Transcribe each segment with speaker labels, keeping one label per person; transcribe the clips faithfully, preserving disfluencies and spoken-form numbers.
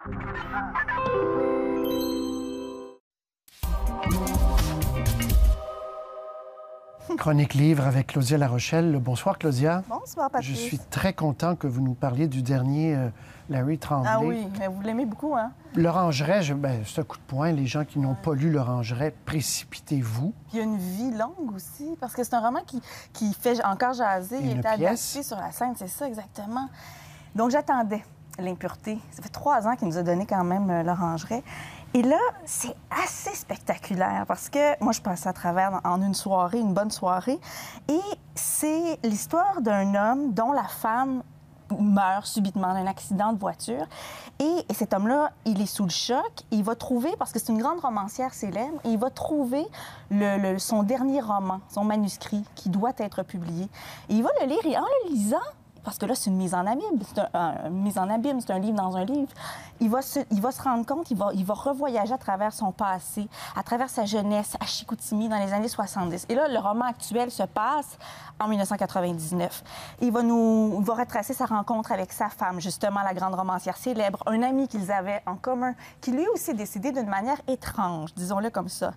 Speaker 1: Chronique livre avec Claudia La Rochelle. Bonsoir, Claudia.
Speaker 2: Bonsoir, Patrice.
Speaker 1: Je suis très content que vous nous parliez du dernier euh, Larry Tremblay.
Speaker 2: Ah oui, mais vous l'aimez beaucoup, hein?
Speaker 1: L'Orangeret, je... ben, c'est un coup de poing. Les gens qui n'ont pas lu L'Orangeret, précipitez-vous.
Speaker 2: Puis il y a une vie longue aussi, parce que c'est un roman qui, qui fait encore jaser. Il est adapté sur la scène, c'est ça, exactement. Donc, j'attendais l'impureté. Ça fait trois ans qu'il nous a donné quand même euh, L'Orangeret. Et là, c'est assez spectaculaire parce que moi, je passe à travers en une soirée, une bonne soirée. Et c'est l'histoire d'un homme dont la femme meurt subitement d'un accident de voiture. Et, et cet homme-là, il est sous le choc. Il va trouver, parce que c'est une grande romancière célèbre, et il va trouver le, le, son dernier roman, son manuscrit, qui doit être publié. Et il va le lire, et en le lisant, parce que là, c'est une mise en abîme, c'est un, un, une mise en abîme, c'est un livre dans un livre. Il va se, il va se rendre compte, il va, il va revoyager à travers son passé, à travers sa jeunesse à Chicoutimi dans les années soixante-dix. Et là, le roman actuel se passe en mille neuf cent quatre-vingt-dix-neuf. Il va nous, il va retracer sa rencontre avec sa femme, justement, la grande romancière célèbre, un ami qu'ils avaient en commun, qui lui aussi est décédé d'une manière étrange, disons-le comme ça.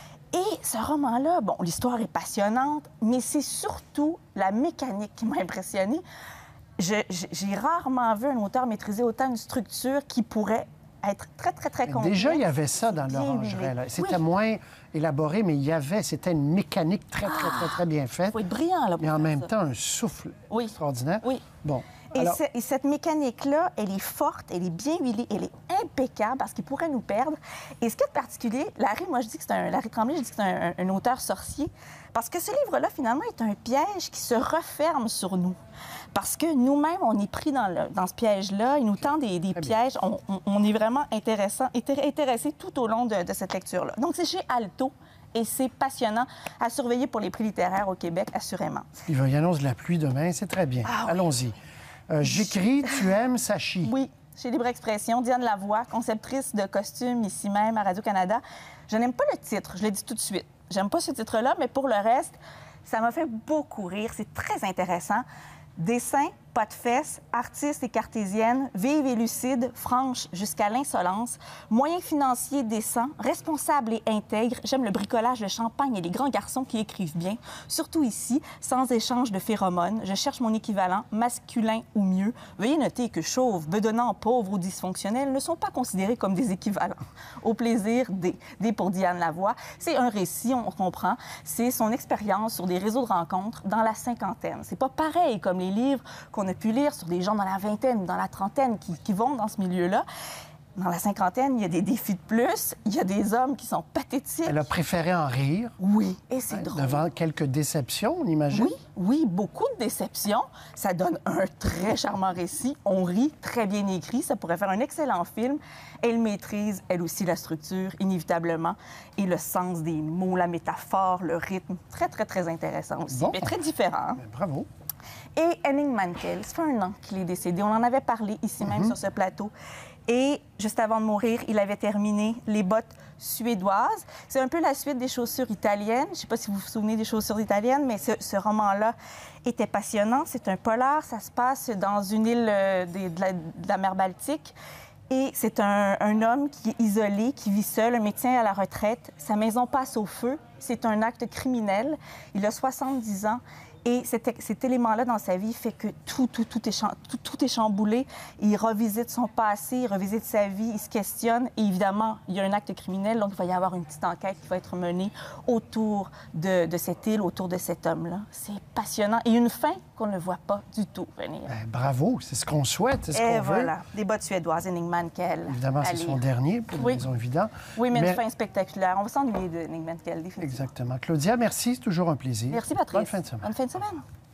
Speaker 2: Et ce roman-là, bon, l'histoire est passionnante, mais c'est surtout la mécanique qui m'a impressionnée. J'ai rarement vu un auteur maîtriser autant une structure qui pourrait être très, très, très complexe.
Speaker 1: Déjà, il y avait ça dans L'Orangeret. C'était oui. moins élaboré, mais il y avait, c'était une mécanique très, très, très, très bien faite.
Speaker 2: Il faut être brillant, là, pour
Speaker 1: Et en même
Speaker 2: ça.
Speaker 1: temps, un souffle oui. extraordinaire.
Speaker 2: Oui.
Speaker 1: Bon.
Speaker 2: Et,
Speaker 1: alors...
Speaker 2: et cette mécanique-là, elle est forte, elle est bien huilée, elle est impeccable parce qu'il pourrait nous perdre. Et ce qui est particulier, Larry, moi, je dis que c'est un... Larry Tremblay, je dis que c'est un, un, un auteur sorcier parce que ce livre-là, finalement, est un piège qui se referme sur nous. Parce que nous-mêmes, on est pris dans, le, dans ce piège-là. Il nous tend des, des pièges. On, on, on est vraiment intéressant, intéressé tout au long de, de cette lecture-là. Donc, c'est chez Alto. Et c'est passionnant à surveiller pour les prix littéraires au Québec, assurément.
Speaker 1: Il va y annonce de la pluie demain, c'est très bien. Ah, oui. Allons-y. Euh, J'écris, tu aimes, Sachi.
Speaker 2: Oui, chez Libre Expression. Diane Lavoie, conceptrice de costumes ici même à Radio-Canada. Je n'aime pas le titre, je le dis tout de suite. J'aime pas ce titre-là, mais pour le reste, ça m'a fait beaucoup rire. C'est très intéressant. Dessin, pas de fesses, artiste et cartésienne, vive et lucide, franche jusqu'à l'insolence, moyens financiers décents, responsable et intègre. J'aime le bricolage, le champagne et les grands garçons qui écrivent bien. Surtout ici, sans échange de phéromones. Je cherche mon équivalent, masculin ou mieux. Veuillez noter que chauve, bedonnant, pauvre ou dysfonctionnel ne sont pas considérés comme des équivalents. Au plaisir, des, des pour Diane Lavoie. C'est un récit, on comprend. C'est son expérience sur des réseaux de rencontres dans la cinquantaine. C'est pas pareil comme les livres qu'on a pu lire sur des gens dans la vingtaine, dans la trentaine, qui, qui vont dans ce milieu-là. Dans la cinquantaine, il y a des défis de plus, il y a des hommes qui sont pathétiques.
Speaker 1: Elle a préféré en rire.
Speaker 2: Oui, et c'est ouais, drôle.
Speaker 1: Devant quelques déceptions, on imagine.
Speaker 2: Oui, oui, beaucoup de déceptions. Ça donne un très charmant récit. On rit, très bien écrit. Ça pourrait faire un excellent film. Elle maîtrise, elle aussi, la structure, inévitablement, et le sens des mots, la métaphore, le rythme. Très, très, très intéressant aussi, bon. Mais très différent.
Speaker 1: Bien, bravo.
Speaker 2: Et Henning Mankell, ça fait un an qu'il est décédé. On en avait parlé ici mm-hmm. même sur ce plateau. Et juste avant de mourir, il avait terminé Les bottes suédoises. C'est un peu la suite des chaussures italiennes. Je ne sais pas si vous vous souvenez des chaussures italiennes, mais ce, ce roman-là était passionnant. C'est un polar. Ça se passe dans une île euh, de, de, la, de la mer Baltique. Et c'est un, un homme qui est isolé, qui vit seul, un médecin à la retraite. Sa maison passe au feu. C'est un acte criminel. Il a soixante-dix ans. Et cet, cet élément-là dans sa vie fait que tout, tout, tout, est, tout, tout est chamboulé. Il revisite son passé, il revisite sa vie, il se questionne. Et évidemment, il y a un acte criminel, donc il va y avoir une petite enquête qui va être menée autour de, de cette île, autour de cet homme-là. C'est passionnant. Et une fin qu'on ne voit pas du tout venir.
Speaker 1: Ben, bravo, c'est ce qu'on souhaite, c'est ce qu'on
Speaker 2: veut. Et
Speaker 1: voilà,
Speaker 2: des bottes suédoises, Henning Mankell.
Speaker 1: Évidemment, c'est son dernier, pour
Speaker 2: oui.
Speaker 1: une raison évidente.
Speaker 2: Oui, mais, mais une fin spectaculaire. On va s'ennuyer de Henning Mankell, définitivement.
Speaker 1: Exactement. Claudia, merci, c'est toujours un plaisir.
Speaker 2: Merci, Patrice.
Speaker 1: Bonne fin de semaine.
Speaker 2: Bonne fin de semaine.